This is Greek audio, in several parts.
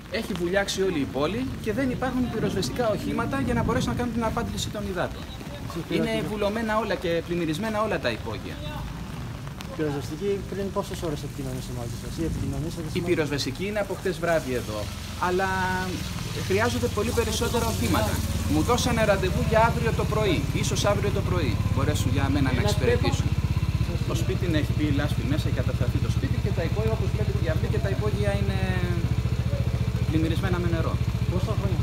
Έχει βουλιάξει όλη η πόλη και δεν υπάρχουν πυροσβεστικά οχήματα για να μπορέσουν να κάνουν την απάντηση των υδάτων. Είναι βουλωμένα όλα και πλημμυρισμένα όλα τα υπόγεια. Η πυροσβεστική πριν πόσες ώρες επικοινωνήσε μαζί σας ή επικοινωνήσατε? Η πυροσβεστική είναι από χτες βράδυ εδώ, αλλά χρειάζονται πολύ περισσότερα οχήματα. Μου δώσανε ραντεβού για αύριο το πρωί, ίσως αύριο το πρωί μπορέσουν για μένα να εξυπηρετήσουν. Το σπίτι έχει μπει λάσπη μέσα, έχει καταστραφεί το σπίτι και τα υπόγεια, όπως βλέπετε για αυτή, και τα υπόγεια είναι πλημμυρισμένα με νερό. Πόσα χρόνια?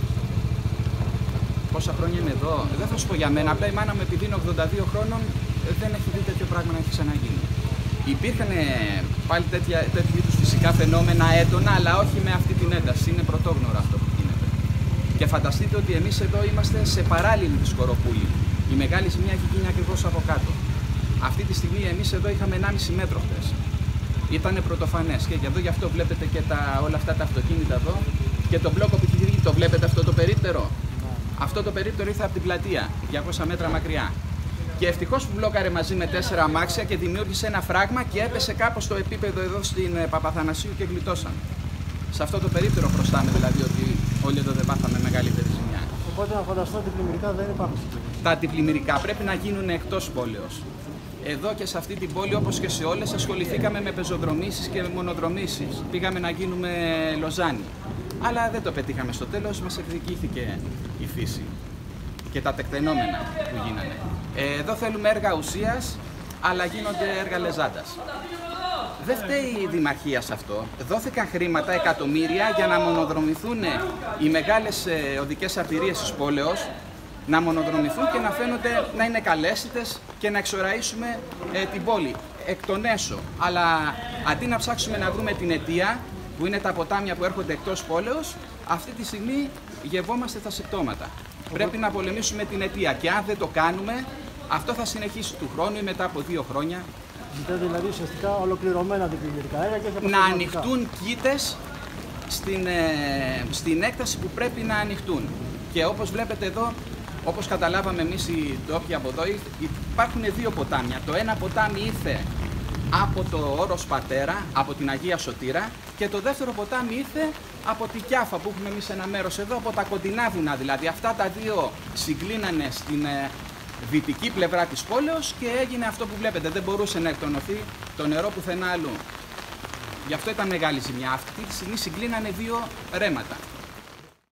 Πόσα χρόνια είμαι εδώ, δεν θα σου πω για μένα. Απλά η μάνα μου, επειδή είναι 82 χρόνων, δεν έχει δει τέτοιο πράγμα να έχει ξαναγίνει. Υπήρχαν πάλι τέτοιου είδους φυσικά φαινόμενα έντονα, αλλά όχι με αυτή την ένταση. Είναι πρωτόγνωρο αυτό που γίνεται. Και φανταστείτε ότι εμείς εδώ είμαστε σε παράλληλη τη Σκοροπούλη. Η μεγάλη ζημιά έχει γίνει ακριβώς από κάτω. Αυτή τη στιγμή εμείς εδώ είχαμε 1,5 μέτρο χτες. Ήταν πρωτοφανές και εδώ γι' αυτό βλέπετε και όλα αυτά τα αυτοκίνητα εδώ και το μπλόκο που έχει. Το βλέπετε αυτό το περίπτερο. Αυτό το περίπτερο ήρθε από την πλατεία, 200 μέτρα μακριά. Και ευτυχώς που μπλόκαρε μαζί με 4 αμάξια και δημιούργησε ένα φράγμα και έπεσε κάπως στο επίπεδο εδώ στην Παπαθανασίου και γλιτώσαν. Σε αυτό το περίπτερο χρωστάμε δηλαδή ότι όλοι εδώ δεν πάθαμε μεγαλύτερη ζημιά. Οπότε να φανταστώ ότι αντιπλημμυρικά δεν υπάρχουν. Τα αντιπλημμυρικά πρέπει να γίνουν εκτός πόλεως. Εδώ και σε αυτή την πόλη, όπως και σε όλες, ασχοληθήκαμε με πεζοδρομήσεις και μονοδρομήσεις. Πήγαμε να γίνουμε Λοζάνη. Αλλά δεν το πετύχαμε στο τέλος, μας εκδικήθηκε η φύση και τα τεκτενόμενα που γίνανε. Εδώ θέλουμε έργα ουσίας, αλλά γίνονται έργα λεζάντας. Δεν φταίει η Δημαρχία σε αυτό. Δόθηκαν χρήματα, εκατομμύρια, για να μονοδρομηθούν οι μεγάλες οδικές αρτηρίες της πόλεως, να μονοδρομηθούν και να φαίνονται να είναι καλέσιτες και να εξοραίσουμε την πόλη εκ των έσω. Αλλά αντί να ψάξουμε να βρούμε την αιτία, που είναι τα ποτάμια που έρχονται εκτός πόλεως, αυτή τη στιγμή γευόμαστε τα συμπτώματα. Πρέπει να πολεμήσουμε την αιτία και αν δεν το κάνουμε, αυτό θα συνεχίσει του χρόνου ή μετά από 2 χρόνια. Ζητάτε δηλαδή ουσιαστικά ολοκληρωμένα αντιπλημμυρικά έργα και να ανοιχτούν κήτες στην έκταση που πρέπει να ανοιχτούν. Και όπως βλέπετε εδώ, όπως καταλάβαμε εμείς οι ντόπιοι από εδώ, υπάρχουν 2 ποτάμια. Το ένα ποτάμι ήρθε από το Όρος Πατέρα, από την Αγία Σωτήρα, και το δεύτερο ποτάμι ήρθε από τη Κιάφα που έχουμε εμείς ένα μέρος εδώ, από τα κοντινά βουνά δηλαδή. Αυτά τα 2 συγκλίνανε στην δυτική πλευρά της πόλεως και έγινε αυτό που βλέπετε. Δεν μπορούσε να εκτονωθεί το νερό πουθενά αλλού. Γι' αυτό ήταν μεγάλη ζημιά. Αυτή τη στιγμή συγκλίνανε 2 ρέματα.